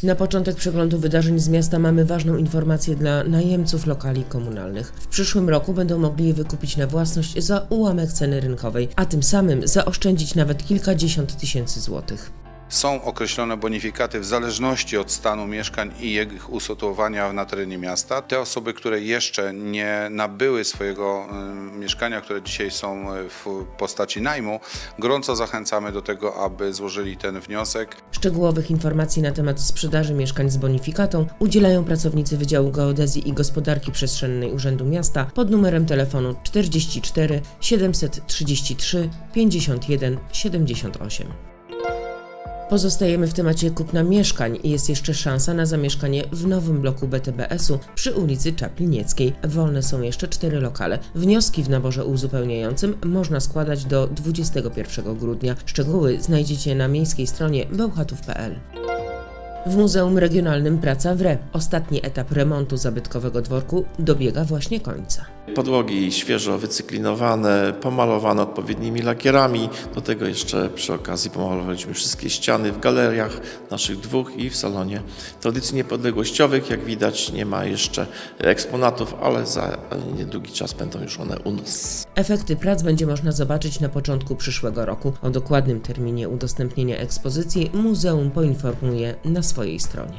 Na początek przeglądu wydarzeń z miasta mamy ważną informację dla najemców lokali komunalnych. W przyszłym roku będą mogli je wykupić na własność za ułamek ceny rynkowej, a tym samym zaoszczędzić nawet kilkadziesiąt tysięcy złotych. Są określone bonifikaty w zależności od stanu mieszkań i ich usytuowania na terenie miasta. Te osoby, które jeszcze nie nabyły swojego mieszkania, które dzisiaj są w postaci najmu, gorąco zachęcamy do tego, aby złożyli ten wniosek. Szczegółowych informacji na temat sprzedaży mieszkań z bonifikatą udzielają pracownicy Wydziału Geodezji i Gospodarki Przestrzennej Urzędu Miasta pod numerem telefonu 44 733 51 78. Pozostajemy w temacie kupna mieszkań i jest jeszcze szansa na zamieszkanie w nowym bloku BTBS-u przy ulicy Czaplinieckiej. Wolne są jeszcze 4 lokale. Wnioski w naborze uzupełniającym można składać do 21 grudnia. Szczegóły znajdziecie na miejskiej stronie bełchatów.pl. W Muzeum Regionalnym praca wre. Ostatni etap remontu zabytkowego dworku dobiega właśnie końca. Podłogi świeżo wycyklinowane, pomalowane odpowiednimi lakierami. Do tego jeszcze przy okazji pomalowaliśmy wszystkie ściany w galeriach naszych dwóch i w salonie tradycji niepodległościowych. Jak widać, nie ma jeszcze eksponatów, ale za niedługi czas będą już one u nas. Efekty prac będzie można zobaczyć na początku przyszłego roku. O dokładnym terminie udostępnienia ekspozycji muzeum poinformuje na swojej stronie.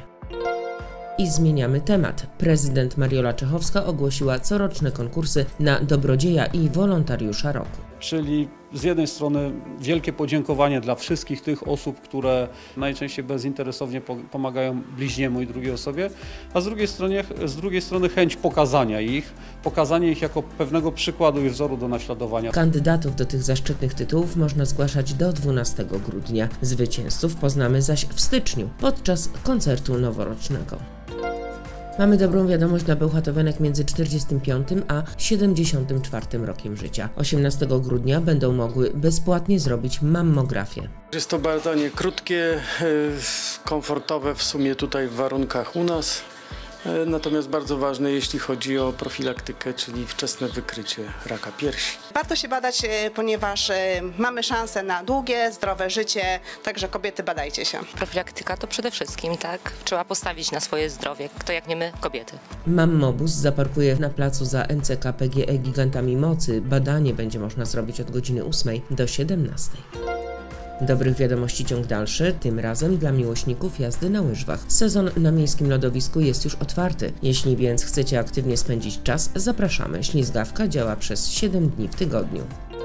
I zmieniamy temat. Prezydent Mariola Czechowska ogłosiła coroczne konkursy na dobrodzieja i wolontariusza roku. Czyli z jednej strony wielkie podziękowanie dla wszystkich tych osób, które najczęściej bezinteresownie pomagają bliźniemu i drugiej osobie, a z drugiej strony chęć pokazania ich jako pewnego przykładu i wzoru do naśladowania. Kandydatów do tych zaszczytnych tytułów można zgłaszać do 12 grudnia. Zwycięzców poznamy zaś w styczniu podczas koncertu noworocznego. Mamy dobrą wiadomość dla bełchatowianek między 45 a 74 rokiem życia. 18 grudnia będą mogły bezpłatnie zrobić mammografię. Jest to badanie krótkie, komfortowe w sumie tutaj w warunkach u nas. Natomiast bardzo ważne, jeśli chodzi o profilaktykę, czyli wczesne wykrycie raka piersi. Warto się badać, ponieważ mamy szansę na długie, zdrowe życie, także kobiety, badajcie się. Profilaktyka to przede wszystkim, tak? Trzeba postawić na swoje zdrowie, kto jak nie my, kobiety. Mammobus zaparkuje na placu za NCK PGE Gigantami Mocy. Badanie będzie można zrobić od godziny 8 do 17. Dobrych wiadomości ciąg dalszy, tym razem dla miłośników jazdy na łyżwach. Sezon na miejskim lodowisku jest już otwarty. Jeśli więc chcecie aktywnie spędzić czas, zapraszamy. Ślizgawka działa przez 7 dni w tygodniu.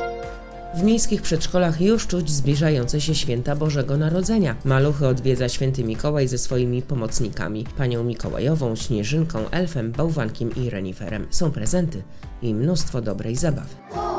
W miejskich przedszkolach już czuć zbliżające się święta Bożego Narodzenia. Maluchy odwiedza święty Mikołaj ze swoimi pomocnikami. Panią Mikołajową, Śnieżynką, Elfem, Bałwankiem i Reniferem. Są prezenty i mnóstwo dobrej zabawy.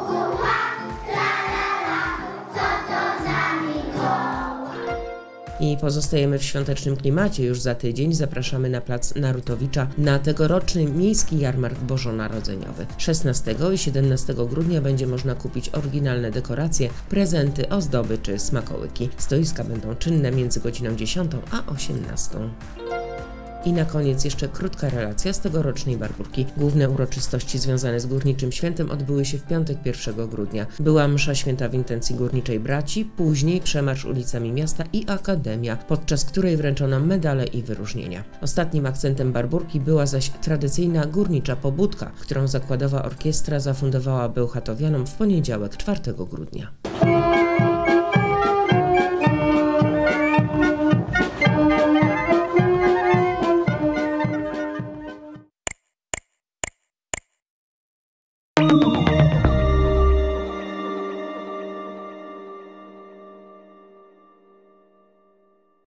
I pozostajemy w świątecznym klimacie. Już za tydzień zapraszamy na plac Narutowicza na tegoroczny miejski jarmark bożonarodzeniowy. 16 i 17 grudnia będzie można kupić oryginalne dekoracje, prezenty, ozdoby czy smakołyki. Stoiska będą czynne między godziną 10 a 18. I na koniec jeszcze krótka relacja z tegorocznej Barburki. Główne uroczystości związane z Górniczym Świętem odbyły się w piątek 1 grudnia. Była msza święta w intencji Górniczej Braci, później przemarsz ulicami miasta i akademia, podczas której wręczono medale i wyróżnienia. Ostatnim akcentem Barburki była zaś tradycyjna górnicza pobudka, którą zakładowa orkiestra zafundowała bełchatowianom w poniedziałek 4 grudnia.